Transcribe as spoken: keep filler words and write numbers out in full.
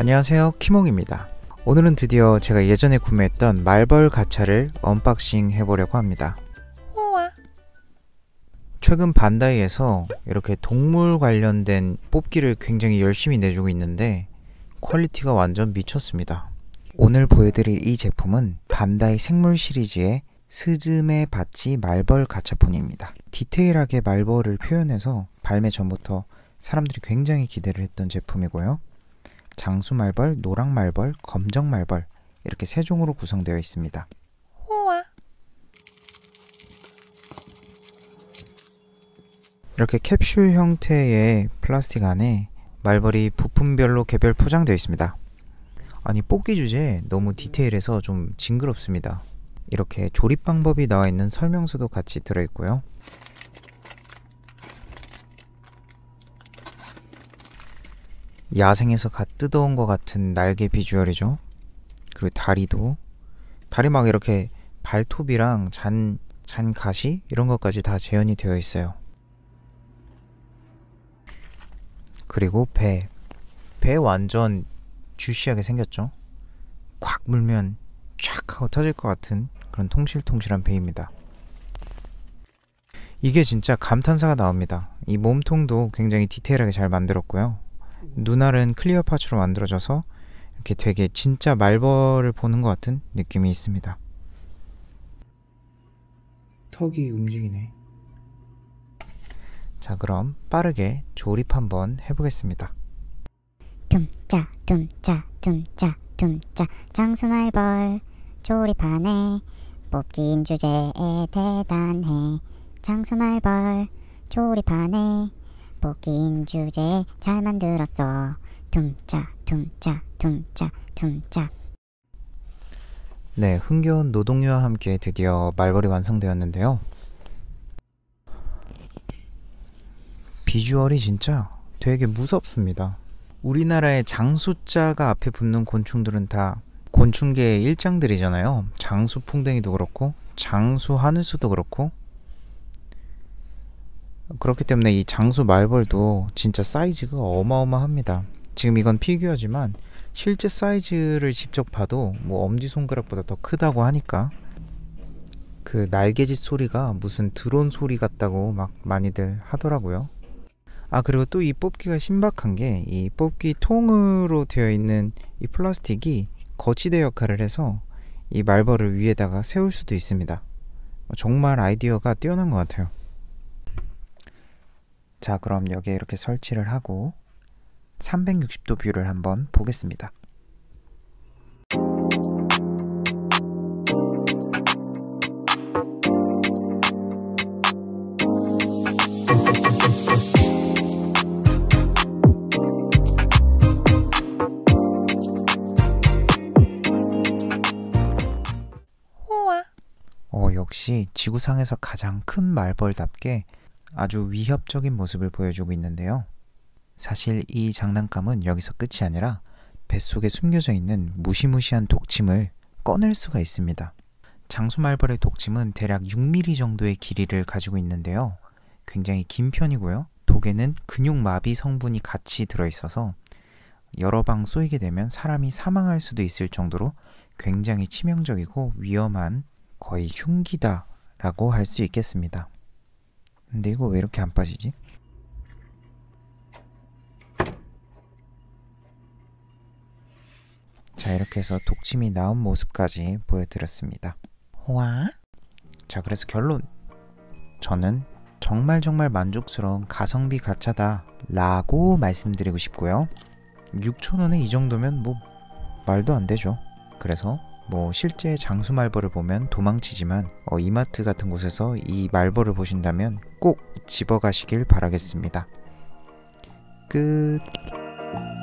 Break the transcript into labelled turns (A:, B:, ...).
A: 안녕하세요, 키몽입니다. 오늘은 드디어 제가 예전에 구매했던 말벌 가차를 언박싱 해보려고 합니다. 최근 반다이에서 이렇게 동물 관련된 뽑기를 굉장히 열심히 내주고 있는데 퀄리티가 완전 미쳤습니다. 오늘 보여드릴 이 제품은 반다이 생물 시리즈의 스즈메 바치 말벌 가차폰입니다. 디테일하게 말벌을 표현해서 발매 전부터 사람들이 굉장히 기대를 했던 제품이고요. 장수 말벌, 노랑 말벌, 검정 말벌 이렇게 세 종으로 구성되어 있습니다. 우와. 이렇게 캡슐 형태의 플라스틱 안에 말벌이 부품별로 개별 포장되어 있습니다. 아니, 뽑기 주제 너무 디테일해서 좀 징그럽습니다. 이렇게 조립 방법이 나와 있는 설명서도 같이 들어있고요. 야생에서 갓 뜯어온 것 같은 날개 비주얼이죠. 그리고 다리도 다리 막 이렇게 발톱이랑 잔, 잔 가시 이런 것까지 다 재현이 되어 있어요. 그리고 배. 배 완전 주시하게 생겼죠. 콱 물면 쫙 하고 터질 것 같은 그런 통실통실한 배입니다. 이게 진짜 감탄사가 나옵니다. 이 몸통도 굉장히 디테일하게 잘 만들었고요. 눈알은 클리어 파츠로 만들어져서 이렇게 되게 진짜 말벌을 보는 것 같은 느낌이 있습니다. 턱이 움직이네. 자, 그럼 빠르게 조립 한번 해보겠습니다.
B: 둠짜 둠짜 둠짜 둠짜 장수말벌 조립하네. 뽑기인 주제에 대단해. 장수말벌 조립하네. 뽑기인 주제 잘 만들었어. 둠짜 둠짜 둠짜 둠짜.
A: 네, 흥겨운 노동요와 함께 드디어 말벌이 완성되었는데요. 비주얼이 진짜 되게 무섭습니다. 우리나라의 장수자가 앞에 붙는 곤충들은 다 곤충계의 일장들이잖아요. 장수풍뎅이도 그렇고 장수 하늘소도 그렇고. 그렇기 때문에 이 장수 말벌도 진짜 사이즈가 어마어마합니다. 지금 이건 피규어지만 실제 사이즈를 직접 봐도 뭐 엄지손가락보다 더 크다고 하니까 그 날개짓 소리가 무슨 드론 소리 같다고 막 많이들 하더라고요. 아, 그리고 또 이 뽑기가 신박한 게 이 뽑기 통으로 되어 있는 이 플라스틱이 거치대 역할을 해서 이 말벌을 위에다가 세울 수도 있습니다. 정말 아이디어가 뛰어난 것 같아요. 자, 그럼 여기에 이렇게 설치를 하고 삼백육십 도 뷰를 한번 보겠습니다. 어, 역시 지구상에서 가장 큰 말벌답게 아주 위협적인 모습을 보여주고 있는데요. 사실 이 장난감은 여기서 끝이 아니라 뱃속에 숨겨져 있는 무시무시한 독침을 꺼낼 수가 있습니다. 장수말벌의 독침은 대략 육 밀리미터 정도의 길이를 가지고 있는데요. 굉장히 긴 편이고요. 독에는 근육마비 성분이 같이 들어있어서 여러 방 쏘이게 되면 사람이 사망할 수도 있을 정도로 굉장히 치명적이고 위험한 거의 흉기다 라고 할 수 있겠습니다. 근데 이거 왜 이렇게 안 빠지지? 자, 이렇게 해서 독침이 나온 모습까지 보여드렸습니다. 와? 자, 그래서 결론! 저는 정말 정말 만족스러운 가성비 가차다 라고 말씀드리고 싶고요. 육천 원에 이 정도면 뭐 말도 안 되죠. 그래서 뭐 실제 장수 말벌을 보면 도망치지만 어, 이마트 같은 곳에서 이 말벌을 보신다면 꼭 집어가시길 바라겠습니다. 끝.